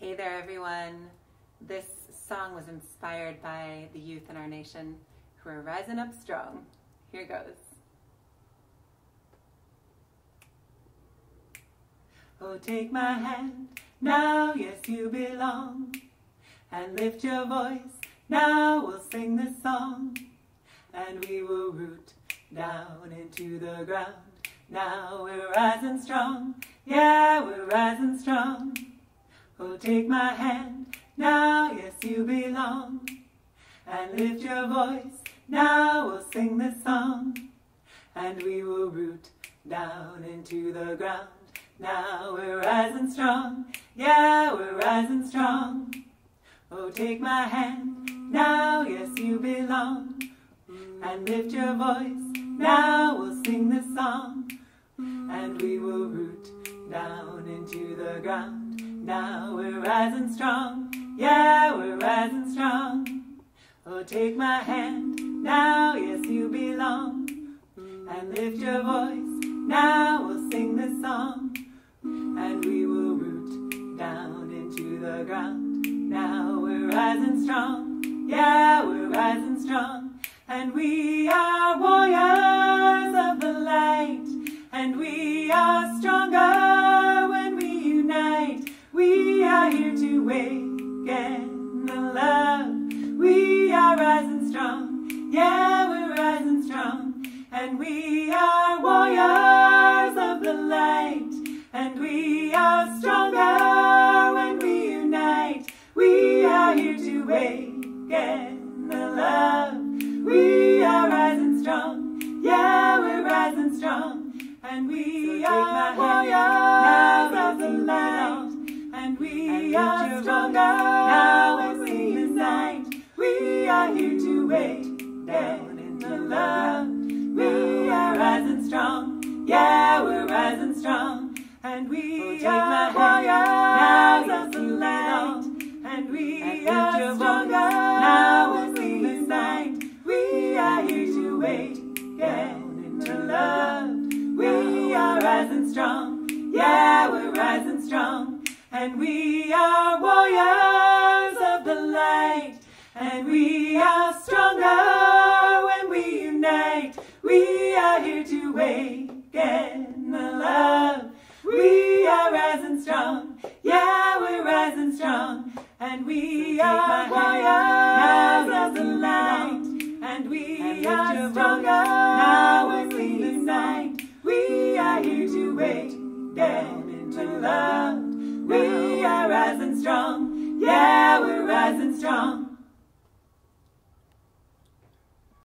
Hey there, everyone. This song was inspired by the youth in our nation who are rising up strong. Here goes. Oh, take my hand, now yes you belong, and lift your voice, now we'll sing this song, and we will root down into the ground. Now we're rising strong, yeah, we're rising strong. Oh, take my hand, now yes you belong, and lift your voice, now we'll sing this song, and we will root down into the ground. Now we're rising strong, yeah, we're rising strong. Oh, take my hand, now yes you belong, and lift your voice, now we'll sing this song, and we will root down into the ground. Now we're rising strong, yeah, we're rising strong. Oh, take my hand, now yes you belong, and lift your voice, now we'll sing this song, and we will root down into the ground. Now we're rising strong, yeah, we're rising strong, and we are warriors of the light, and we are stronger when we unite. We are here to waken the love. We are rising strong, yeah, we're rising strong, and we are warriors of the light, and we are stronger when we unite. We are here to waken the love. We are rising strong, yeah, we're rising strong, and we are warriors of the light, and we are stronger now when we unite. We are here to waken the love. We are rising strong, yeah, we're rising strong, and we are warriors of the light, and we are stronger now when we unite. We are here to waken the love. We are rising strong, yeah, we're rising strong, and we are warriors of the light, and we are stronger when we unite. We are here to waken the love. We are rising strong, yeah, we're rising strong, and we are warriors of the light, and we are stronger now when we unite. We are here to waken into love. We are rising strong, yeah, we're rising strong,